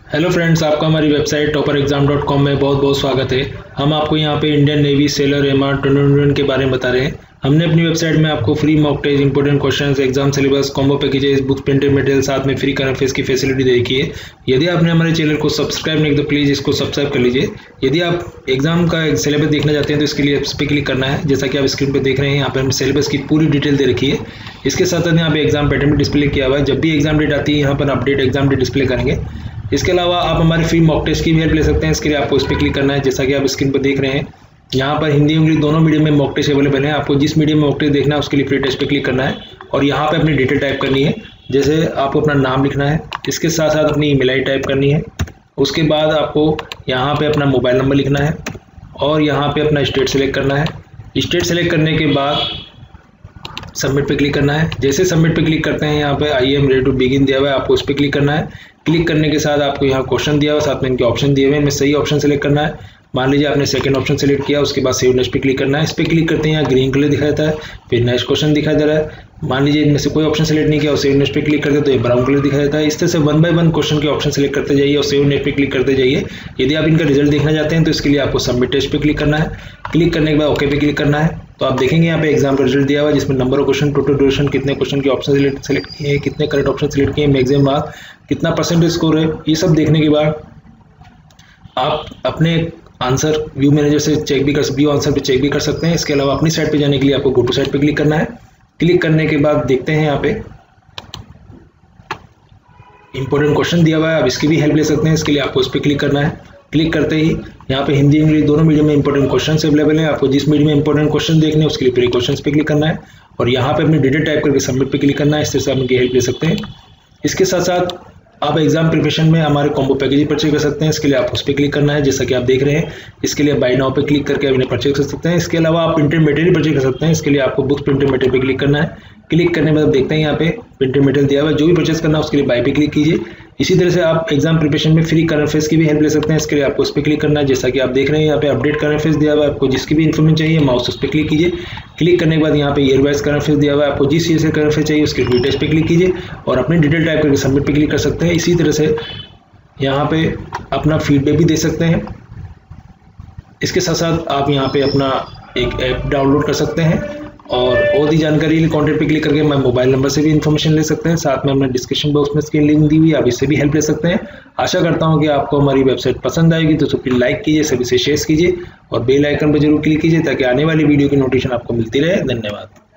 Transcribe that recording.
Hello friends, आपका हमारी website topperexam.com में बहुत बहुत स्वागत है। हम आपको यहाँ पे इंडियन नेवी सेलर एमआर 2021 के बारे में बता रहे हैं। हमने अपनी वेबसाइट में आपको free mock test, important questions, exam syllabus, combo packages, book, printed material, साथ में फ्री करंट अफेयर्स की फैसिलिटी दे रखी है। यदि आपने हमारे चैनल को सब्सक्राइब नहीं किया तो प्लीज़ इसको सब्सक्राइब कर लीजिए। यदि आप एग्जाम का सिलेबस देखना चाहते हैं तो इसके लिए इस पर क्लिक करना है। जैसा कि आप स्क्रीन पर देख रहे हैं, यहाँ पर हमने सिलेबस की पूरी डिटेल दे रखी है। इसके साथ साथ यहाँ पे एग्जाम पैटर्न भी डिस्प्ले किया हुआ है। जब भी एग्जाम डेट आती है यहाँ पर अपडेट एग्जाम डेट डिस्प्ले करेंगे। इसके अलावा आप हमारे फ्री मॉक टेस्ट की भी हेल्प ले सकते हैं। इसके लिए आपको इस पर क्लिक करना है। जैसा कि आप स्क्रीन पर देख रहे हैं, यहाँ पर हिंदी इंग्लिश दोनों मीडियम में मॉक टेस्ट अवेलेबल है। आपको जिस मीडियम में मॉक टेस्ट देखना है उसके लिए फ्री टेस्ट पे क्लिक करना है और यहाँ पे अपनी डिटेल टाइप करनी है। जैसे आपको अपना नाम लिखना है, इसके साथ साथ अपनी ईमेल आईडी टाइप करनी है। उसके बाद आपको यहाँ पे अपना मोबाइल नंबर लिखना है और यहाँ पे अपना स्टेट सेलेक्ट करना है। स्टेट सेलेक्ट करने के बाद सबमिट पे क्लिक करना है। जैसे सबमिट पे क्लिक करते हैं, यहाँ पे I am ready to begin दिया हुआ है, आपको उस पर क्लिक करना है। क्लिक करने के साथ आपको यहाँ क्वेश्चन दिया हुआ, साथ में इनके ऑप्शन दिए हुए हैं। इनमें सही ऑप्शन सेलेक्ट करना है। मान लीजिए आपने सेकंड ऑप्शन सेलेक्ट किया, उसके बाद सेव नेक्स्ट पे क्लिक करना है। इस पर क्लिक करते हैं, यहाँ ग्रीन कलर दिखाई देता है, फिर नेक्स्ट क्वेश्चन दिखाई दे रहा है। मान लीजिए इनमें से कोई ऑप्शन सेलेक्ट नहीं किया और सेव नेक्स्ट पे क्लिक करते हैं तो ये ब्राउन कलर दिखाई देता है। इस तरह से 1 बाय 1 क्वेश्चन के ऑप्शन सेलेक्ट करते जाइए और सेव नेक्स्ट पे क्लिक करते जाइए। यदि आप इनका रिजल्ट देखना चाहते हैं तो इसके लिए आपको सबमिट टेस्ट पे क्लिक करना है। क्लिक करने के बाद ओके पे क्लिक करना है। तो आप देखेंगे यहाँ पे एग्जाम का रिजल्ट दिया हुआ है, जिसमें number of question, total duration, कितने क्वेश्चन के ऑप्शन सेलेक्ट किए हैं, कितने करेक्ट ऑप्शन सेलेक्ट किए, मैक्सिमम मार्क, कितना परसेंटेज स्कोर है। ये सब देखने के बाद आप अपने आंसर व्यू मैनेजर से चेक भी व्यू आंसर पे चेक भी कर सकते हैं। इसके अलावा अपनी साइट पे जाने के लिए आपको गो टू साइट पे क्लिक करना है। क्लिक करने के बाद देखते हैं यहाँ पे इंपॉर्टेंट क्वेश्चन दिया हुआ है, आप इसकी भी हेल्प ले सकते हैं। इसके लिए आपको इस पर क्लिक करना है। क्लिक करते ही यहाँ पे हिंदी इंग्लिश दोनों मीडियम में इंपॉर्टेंट क्वेश्चंस अवेलेबल हैं। आपको जिस मीडियम में इंपॉर्टेंट क्वेश्चन देखने हैं उसके लिए फ्री क्वेश्चंस पे क्लिक करना है और यहाँ पे अपनी डिटेल टाइप करके सबमिट पे क्लिक करना है। इस तरह से आप इनकी हेल्प ले सकते हैं। इसके साथ साथ आप एग्जाम प्रिपरेशन में हमारे कॉम्बो पैकेज परचेज कर सकते हैं। इसके लिए आप उस पर क्लिक करना है। जैसा कि आप देख रहे हैं, इसके लिए बाय नाउ पे क्लिक करके आप इन्हें परचेज कर सकते हैं। इसके अलावा आप प्रिंटेड मटेरियल परचेज कर सकते हैं। इसके लिए आपको बुक प्रिंटेड मटेरियल पे क्लिक करना है। क्लिक करने के बाद देखते हैं यहाँ पे प्रिंटेड मटेरियल दिया हुआ है, जो भी परचेज करना है उसके लिए बाय पे क्लिक कीजिए। इसी तरह से आप एग्जाम प्रिपरेशन में फ्री करंट अफेयर्स की भी हेल्प ले सकते हैं। इसके लिए आपको उस पर क्लिक करना है। जैसा कि आप देख रहे हैं, यहाँ पे अपडेट करंट अफेयर्स दिया हुआ है। आपको जिसकी भी इन्फॉर्मेशन चाहिए माउस उस पर क्लिक कीजिए। क्लिक करने के बाद यहाँ पे ईयर वाइज करंट अफेयर्स दिया हुआ है। आपको जिस ईयर से करंट अफेयर्स चाहिए उसके फ्री टेस्ट पे क्लिक कीजिए और अपनी डिटेल टाइप करके सबमिट पे क्लिक कर सकते हैं। इसी तरह से यहाँ पे अपना फीडबैक भी दे सकते हैं। इसके साथ साथ आप यहाँ पे अपना एक ऐप डाउनलोड कर सकते हैं और ही जानकारी के लिए कॉन्टैक्ट पे क्लिक करके मैं मोबाइल नंबर से भी इन्फॉर्मेशन ले सकते हैं। साथ में अपने डिस्क्रिप्शन बॉक्स में इसकी लिंक दी हुई है, आप इससे भी हेल्प ले सकते हैं। आशा करता हूँ कि आपको हमारी वेबसाइट पसंद आएगी, तो प्लीज लाइक कीजिए, सभी से शेयर कीजिए और बेल आइकन पर जरूर क्लिक कीजिए ताकि आने वाली वीडियो की नोटिफिकेशन आपको मिलती रहे। धन्यवाद।